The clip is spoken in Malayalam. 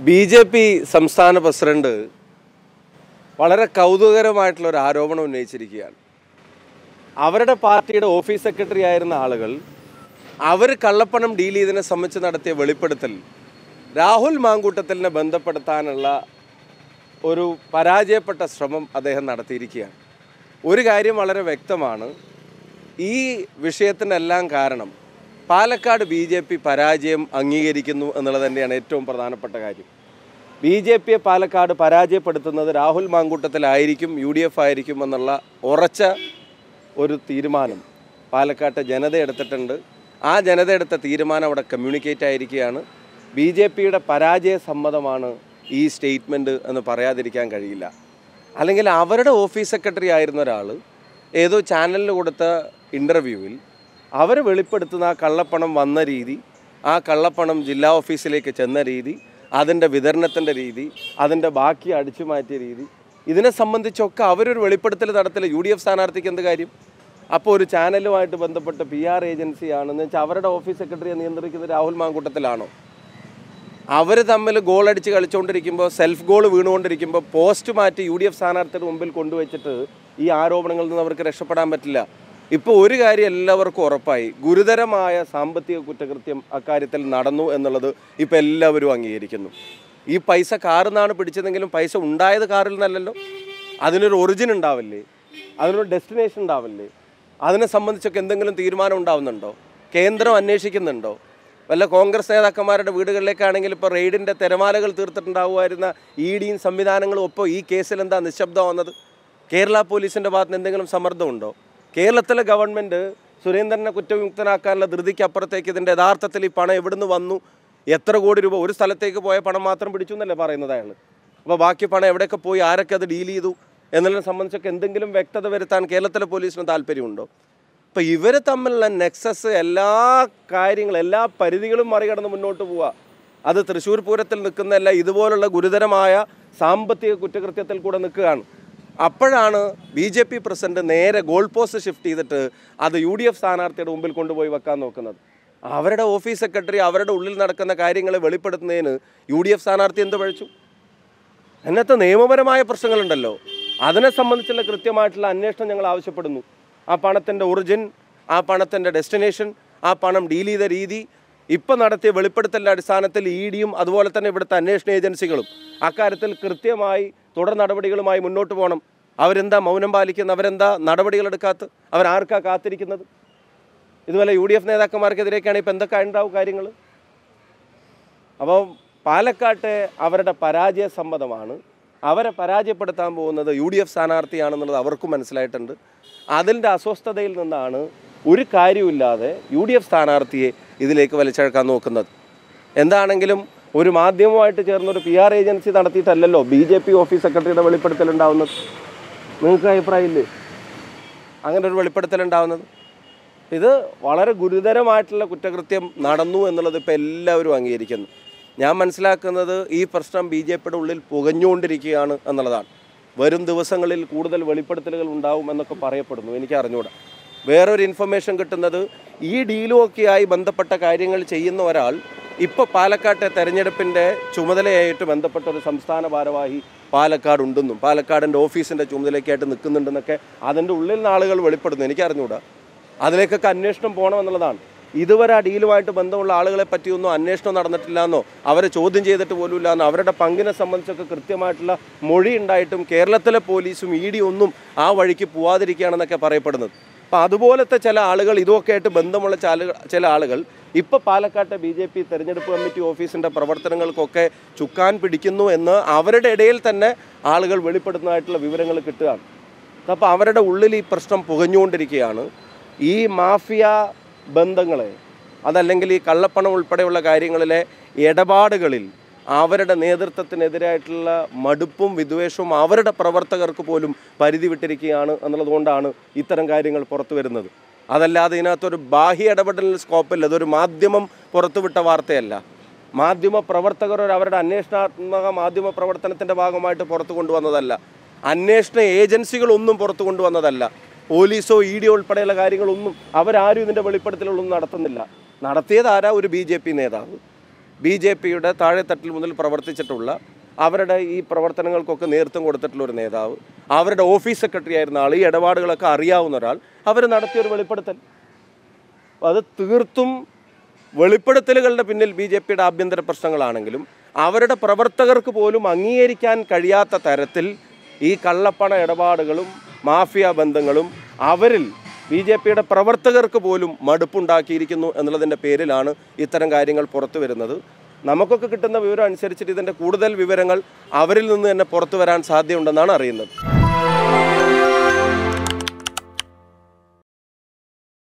ബി.ജെ.പി. സംസ്ഥാന പ്രസിഡന്റ് വളരെ കൗതുകകരമായിട്ടുള്ള ഒരു ആരോപണം ഉന്നയിച്ചിരിക്കുകയാണ്. അവരുടെ പാർട്ടിയുടെ ഓഫീസ് സെക്രട്ടറി ആയിരുന്ന ആളുകൾ അവർ കള്ളപ്പണം ഡീൽ ചെയ്തതിനെ സംബന്ധിച്ച് നടത്തിയ വെളിപ്പെടുത്തൽ രാഹുൽ മാങ്കൂട്ടത്തിലിനെ ബന്ധപ്പെടുത്താനുള്ള ഒരു പരാജയപ്പെട്ട ശ്രമം അദ്ദേഹം നടത്തിയിരിക്കുകയാണ്. ഒരു കാര്യം വളരെ വ്യക്തമാണ്, ഈ വിഷയത്തിനെല്ലാം കാരണം പാലക്കാട് ബി.ജെ.പി. പരാജയം അംഗീകരിക്കുന്നു എന്നുള്ളത് തന്നെയാണ് ഏറ്റവും പ്രധാനപ്പെട്ട കാര്യം. ബി.ജെ.പിയെ പാലക്കാട് പരാജയപ്പെടുത്തുന്നത് രാഹുൽ മാങ്കൂട്ടത്തിലായിരിക്കും, UDF ആയിരിക്കും എന്നുള്ള ഉറച്ച ഒരു തീരുമാനം പാലക്കാട്ടെ ജനത എടുത്തിട്ടുണ്ട്. ആ ജനത എടുത്ത തീരുമാനം അവിടെ കമ്മ്യൂണിക്കേറ്റ് ആയിരിക്കുകയാണ്. ബി.ജെ.പിയുടെ പരാജയ സമ്മതമാണ് ഈ സ്റ്റേറ്റ്മെൻറ്റ് എന്ന് പറയാതിരിക്കാൻ കഴിയില്ല. അല്ലെങ്കിൽ അവരുടെ ഓഫീസ് സെക്രട്ടറി ആയിരുന്ന ഒരാൾ ഏതോ ചാനലിന് കൊടുത്ത ഇൻ്റർവ്യൂവിൽ അവർ വെളിപ്പെടുത്തുന്ന ആ കള്ളപ്പണം വന്ന രീതി, ആ കള്ളപ്പണം ജില്ലാ ഓഫീസിലേക്ക് ചെന്ന രീതി, അതിൻ്റെ വിതരണത്തിൻ്റെ രീതി, അതിൻ്റെ ബാക്കി അടിച്ചു മാറ്റിയ രീതി, ഇതിനെ സംബന്ധിച്ചൊക്കെ അവരൊരു വെളിപ്പെടുത്തൽ നടത്തില്ല. UDF സ്ഥാനാർത്ഥിക്ക് എന്ത് കാര്യം? അപ്പോൾ ഒരു ചാനലുമായിട്ട് ബന്ധപ്പെട്ട് PR ഏജൻസിയാണെന്ന് വെച്ചാൽ അവരുടെ ഓഫീസ് സെക്രട്ടറിയെ നിയന്ത്രിക്കുന്നത് രാഹുൽ മാങ്കൂട്ടത്തിലാണോ? അവർ തമ്മിൽ ഗോൾ അടിച്ച് കളിച്ചുകൊണ്ടിരിക്കുമ്പോൾ, സെൽഫ് ഗോൾ വീണുകൊണ്ടിരിക്കുമ്പോൾ പോസ്റ്റ് മാറ്റി UDF സ്ഥാനാർത്ഥിയുടെ മുമ്പിൽ കൊണ്ടുവച്ചിട്ട് ഈ ആരോപണങ്ങളിൽ നിന്ന് അവർക്ക് രക്ഷപ്പെടാൻ പറ്റില്ല. ഇപ്പോൾ ഒരു കാര്യം എല്ലാവർക്കും ഉറപ്പായി, ഗുരുതരമായ സാമ്പത്തിക കുറ്റകൃത്യം അക്കാര്യത്തിൽ നടന്നു എന്നുള്ളത് ഇപ്പോൾ എല്ലാവരും അംഗീകരിക്കുന്നു. ഈ പൈസ കാറിൽ നിന്നാണ് പിടിച്ചതെങ്കിലും പൈസ ഉണ്ടായത് കാറിൽ നിന്നല്ലല്ലോ. അതിനൊരു ഒറിജിൻ ഉണ്ടാവില്ലേ? അതിനൊരു ഡെസ്റ്റിനേഷൻ ഉണ്ടാവില്ലേ? അതിനെ സംബന്ധിച്ചൊക്കെ എന്തെങ്കിലും തീരുമാനം ഉണ്ടാവുന്നുണ്ടോ? കേന്ദ്രം അന്വേഷിക്കുന്നുണ്ടോ? വല്ല കോൺഗ്രസ് നേതാക്കന്മാരുടെ വീടുകളിലേക്കാണെങ്കിൽ ഇപ്പോൾ റെയ്ഡിൻ്റെ തിരമാലകൾ തീർത്തിട്ടുണ്ടാവുമായിരുന്ന EDയും സംവിധാനങ്ങളും ഒപ്പം ഈ കേസിൽ എന്താ നിശബ്ദം വന്നത്? കേരള പോലീസിൻ്റെ ഭാഗത്ത് എന്തെങ്കിലും സമ്മർദ്ദമുണ്ടോ? കേരളത്തിലെ ഗവൺമെൻറ് സുരേന്ദ്രനെ കുറ്റവിമുക്തനാക്കാനുള്ള ധൃതിക്കപ്പുറത്തേക്ക് ഇതിൻ്റെ യഥാർത്ഥത്തിൽ ഈ പണം എവിടുന്ന് വന്നു, എത്ര കോടി രൂപ, ഒരു സ്ഥലത്തേക്ക് പോയ പണം മാത്രം പിടിച്ചു എന്നല്ലേ പറയുന്നത് അയാൾ. അപ്പോൾ ബാക്കി പണം എവിടെയൊക്കെ പോയി, ആരൊക്കെ അത് ഡീൽ ചെയ്തു എന്നുള്ളതിനെ സംബന്ധിച്ചൊക്കെ എന്തെങ്കിലും വ്യക്തത വരുത്താൻ കേരളത്തിലെ പോലീസിന് താല്പര്യമുണ്ടോ? അപ്പോൾ ഇവർ തമ്മിലുള്ള നെക്സസ് എല്ലാ കാര്യങ്ങളും, എല്ലാ പരിധികളും മറികടന്ന് മുന്നോട്ട് പോവുക. അത് തൃശ്ശൂർ പൂരത്തിൽ നിൽക്കുന്നതല്ല, ഇതുപോലുള്ള ഗുരുതരമായ സാമ്പത്തിക കുറ്റകൃത്യത്തിൽ കൂടെ നിൽക്കുകയാണ്. അപ്പോഴാണ് BJP പ്രസിഡന്റ് നേരെ ഗോൾ പോസ്റ്റ് ഷിഫ്റ്റ് ചെയ്തിട്ട് അത് UDF സ്ഥാനാർത്ഥിയുടെ മുമ്പിൽ കൊണ്ടുപോയി വെക്കാൻ നോക്കുന്നത്. അവരുടെ ഓഫീസ് സെക്രട്ടറി അവരുടെ ഉള്ളിൽ നടക്കുന്ന കാര്യങ്ങളെ വെളിപ്പെടുത്തുന്നതിന് UDF സ്ഥാനാർത്ഥി എന്ത് പഴിച്ചു? അതിനകത്ത് നിയമപരമായ പ്രശ്നങ്ങളുണ്ടല്ലോ. അതിനെ സംബന്ധിച്ചുള്ള കൃത്യമായിട്ടുള്ള അന്വേഷണം ഞങ്ങൾ ആവശ്യപ്പെടുന്നു. ആ പണത്തിൻ്റെ ഒറിജിൻ, ആ പണത്തിൻ്റെ ഡെസ്റ്റിനേഷൻ, ആ പണം ഡീൽ ചെയ്ത രീതി, ഇപ്പം നടത്തിയ വെളിപ്പെടുത്തലിൻ്റെ അടിസ്ഥാനത്തിൽ EDയും അതുപോലെ തന്നെ ഇവിടുത്തെ അന്വേഷണ ഏജൻസികളും അക്കാര്യത്തിൽ കൃത്യമായി തുടർ നടപടികളുമായി മുന്നോട്ട് പോകണം. അവരെന്താ മൗനം പാലിക്കുന്നത്? അവരെന്താ നടപടികളെടുക്കാത്ത? അവരാർക്കാ കാത്തിരിക്കുന്നത്? ഇതുപോലെ UDF നേതാക്കന്മാർക്കെതിരെയൊക്കെയാണ് ഇപ്പോൾ എന്തൊക്കെ ഉണ്ടാവും കാര്യങ്ങൾ. അപ്പോൾ പാലക്കാട്ടെ അവരുടെ പരാജയ സമ്മതമാണ്. അവരെ പരാജയപ്പെടുത്താൻ പോകുന്നത് UDF സ്ഥാനാർത്ഥിയാണെന്നുള്ളത് അവർക്കും മനസ്സിലായിട്ടുണ്ട്. അതിൻ്റെ അസ്വസ്ഥതയിൽ നിന്നാണ് ഒരു കാര്യമില്ലാതെ UDF സ്ഥാനാർത്ഥിയെ ഇതിലേക്ക് വലിച്ചഴക്കാൻ നോക്കുന്നത്. എന്താണെങ്കിലും ഒരു മാധ്യമമായിട്ട് ചേർന്നൊരു PR ഏജൻസി നടത്തിയിട്ടല്ലല്ലോ BJP ഓഫീസ് സെക്രട്ടറിയുടെ വെളിപ്പെടുത്തലുണ്ടാവുന്നത്. നിങ്ങൾക്ക് അഭിപ്രായമില്ലേ അങ്ങനെ ഒരു വെളിപ്പെടുത്തലുണ്ടാവുന്നത്? ഇത് വളരെ ഗുരുതരമായിട്ടുള്ള കുറ്റകൃത്യം നടന്നു എന്നുള്ളത് ഇപ്പോൾ എല്ലാവരും അംഗീകരിക്കുന്നു. ഞാൻ മനസ്സിലാക്കുന്നത് ഈ പ്രശ്നം BJPയുടെ ഉള്ളിൽ പുകഞ്ഞുകൊണ്ടിരിക്കുകയാണ് എന്നുള്ളതാണ്. വരും ദിവസങ്ങളിൽ കൂടുതൽ വെളിപ്പെടുത്തലുകൾ ഉണ്ടാവും എന്നൊക്കെ പറയപ്പെടുന്നു. എനിക്ക് അറിഞ്ഞുകൂടാ. വേറൊരു ഇൻഫർമേഷൻ കിട്ടുന്നത്, ഈ ഡീലുമൊക്കെയായി ബന്ധപ്പെട്ട കാര്യങ്ങൾ ചെയ്യുന്ന ഒരാൾ ഇപ്പോൾ പാലക്കാട്ടെ തെരഞ്ഞെടുപ്പിൻ്റെ ചുമതലയായിട്ട് ബന്ധപ്പെട്ട ഒരു സംസ്ഥാന ഭാരവാഹി പാലക്കാട് ഉണ്ടെന്നും പാലക്കാടിൻ്റെ ഓഫീസിൻ്റെ ചുമതലയ്ക്കായിട്ട് നിൽക്കുന്നുണ്ടെന്നൊക്കെ അതിൻ്റെ ഉള്ളിൽ നിന്ന് ആളുകൾ വെളിപ്പെടുന്നു. എനിക്ക് അറിഞ്ഞുകൂടാ. അതിലേക്കൊക്കെ അന്വേഷണം പോകണമെന്നുള്ളതാണ്. ഇതുവരെ ആ ഡീലുമായിട്ട് ബന്ധമുള്ള ആളുകളെ പറ്റിയൊന്നും അന്വേഷണം നടന്നിട്ടില്ല എന്നോ അവരെ ചോദ്യം ചെയ്തിട്ട് പോലുമില്ല എന്നോ അവരുടെ പങ്കിനെ സംബന്ധിച്ചൊക്കെ കൃത്യമായിട്ടുള്ള മൊഴി ഉണ്ടായിട്ടും കേരളത്തിലെ പോലീസും ED ഒന്നും ആ വഴിക്ക് പോവാതിരിക്കുകയാണെന്നൊക്കെ പറയപ്പെടുന്നത്. അപ്പോൾ അതുപോലത്തെ ചില ആളുകൾ, ഇതൊക്കെ ആയിട്ട് ബന്ധമുള്ള ചില ആളുകൾ ഇപ്പോൾ പാലക്കാട്ടെ BJP തെരഞ്ഞെടുപ്പ് കമ്മിറ്റി ഓഫീസിൻ്റെ പ്രവർത്തനങ്ങൾക്കൊക്കെ ചുക്കാൻ പിടിക്കുന്നു എന്ന് അവരുടെ ഇടയിൽ തന്നെ ആളുകൾ വെളിപ്പെടുത്തുന്നതായിട്ടുള്ള വിവരങ്ങൾ കിട്ടുകയാണ്. അപ്പോൾ അവരുടെ ഉള്ളിൽ ഈ പ്രശ്നം പുകഞ്ഞുകൊണ്ടിരിക്കുകയാണ്. ഈ മാഫിയ ബന്ധങ്ങളെ, അതല്ലെങ്കിൽ ഈ കള്ളപ്പണം ഉൾപ്പെടെയുള്ള കാര്യങ്ങളിലെ ഇടപാടുകളിൽ അവരുടെ നേതൃത്വത്തിനെതിരായിട്ടുള്ള മടുപ്പും വിദ്വേഷവും അവരുടെ പ്രവർത്തകർക്ക് പോലും പരിധി വിട്ടിരിക്കുകയാണ് എന്നുള്ളതുകൊണ്ടാണ് ഇത്തരം കാര്യങ്ങൾ പുറത്തു വരുന്നത്. അതല്ലാതെ ഇതിനകത്തൊരു ബാഹ്യ ഇടപെടലിന് സ്കോപ്പില്ല. അതൊരു മാധ്യമം പുറത്തുവിട്ട വാർത്തയല്ല. മാധ്യമ പ്രവർത്തകർ അവരുടെ അന്വേഷണാത്മക മാധ്യമ പ്രവർത്തനത്തിൻ്റെ ഭാഗമായിട്ട് പുറത്തു കൊണ്ടുവന്നതല്ല. അന്വേഷണ ഏജൻസികളൊന്നും പുറത്തു കൊണ്ടുവന്നതല്ല. പോലീസോ EDയോ ഉൾപ്പെടെയുള്ള കാര്യങ്ങളൊന്നും അവരാരും ഇതിൻ്റെ വെളിപ്പെടുത്തലുകളൊന്നും നടത്തുന്നില്ല. നടത്തിയത് ആരാ? ഒരു BJP നേതാവ്. BJPയുടെ താഴെത്തട്ടിൽ മുതൽ പ്രവർത്തിച്ചിട്ടുള്ള അവരുടെ ഈ പ്രവർത്തനങ്ങൾക്കൊക്കെ നേതൃത്വം കൊടുത്തിട്ടുള്ള ഒരു നേതാവ്, അവരുടെ ഓഫീസ് സെക്രട്ടറി ആയിരുന്ന ആൾ, ഈ ഇടപാടുകളൊക്കെ അറിയാവുന്ന ഒരാൾ, അവർ നടത്തിയൊരു വെളിപ്പെടുത്തൽ. അത് തീർത്തും വെളിപ്പെടുത്തലുകളുടെ പിന്നിൽ BJPയുടെ ആഭ്യന്തര പ്രശ്നങ്ങളാണെങ്കിലും അവരുടെ പ്രവർത്തകർക്ക് പോലും അംഗീകരിക്കാൻ കഴിയാത്ത തരത്തിൽ ഈ കള്ളപ്പണ ഇടപാടുകളും മാഫിയ ബന്ധങ്ങളും അവരിൽ BJPയുടെ പ്രവർത്തകർക്ക് പോലും മടുപ്പുണ്ടാക്കിയിരിക്കുന്നു എന്നുള്ളതിൻ്റെ പേരിലാണ് ഇത്തരം കാര്യങ്ങൾ പുറത്തു വരുന്നത്. നമുക്കൊക്കെ കിട്ടുന്ന വിവരം അനുസരിച്ചിട്ട് ഇതിൻ്റെ കൂടുതൽ വിവരങ്ങൾ അവരിൽ നിന്ന് തന്നെ പുറത്തു വരാൻ സാധ്യതയുണ്ടെന്നാണ് അറിയുന്നത്.